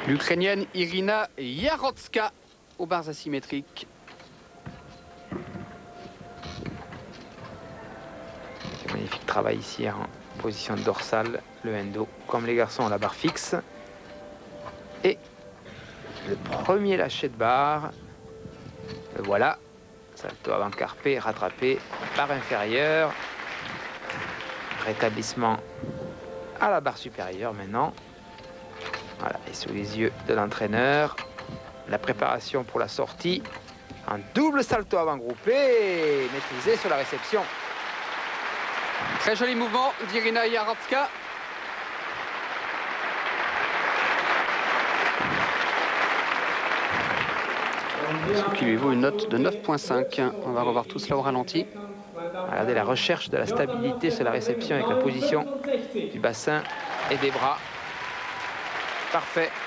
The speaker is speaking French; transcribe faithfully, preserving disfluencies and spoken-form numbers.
L'Ukrainienne Irina Yarotzka aux barres asymétriques. Magnifique travail ici en position dorsale, le endo, comme les garçons à la barre fixe. Et le premier lâcher de barre, le voilà. Salto avant carpé, rattrapé, barre inférieure. Rétablissement à la barre supérieure maintenant. Voilà, et sous les yeux de l'entraîneur, la préparation pour la sortie. Un double salto avant groupé, maîtrisé sur la réception. Très joli mouvement d'Irina Yarotzka. Ce qui lui vaut une note de neuf virgule cinq. On va revoir tout cela au ralenti. Regardez la recherche de la stabilité sur la réception avec la position du bassin et des bras. Parfait.